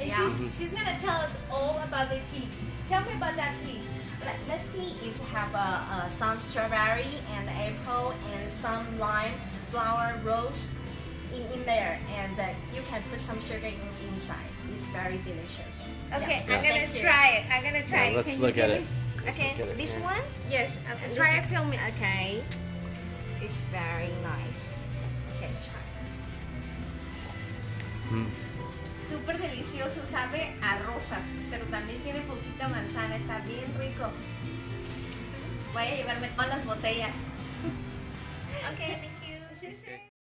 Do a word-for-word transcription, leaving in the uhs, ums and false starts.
And Yeah. she's, she's gonna tell us all about the tea. Tell me about that tea. Let's tea is have a, a some strawberry and apple and some lime, flower, rose in, in there, and uh, you can put some sugar in, inside. It's very delicious. Okay, Yeah. I'm Yeah. gonna Thank you. try it. I'm gonna try Yeah, it. let's Can look you at give it. me? Let's Okay, look at it, this yeah. one? Yes, uh, This try one. it. Film me. Okay. It's very nice. Okay, try. Mm. Súper delicioso, sabe a rosas, pero también tiene poquita manzana, está bien rico. Voy a llevarme todas las botellas. Okay, thank you.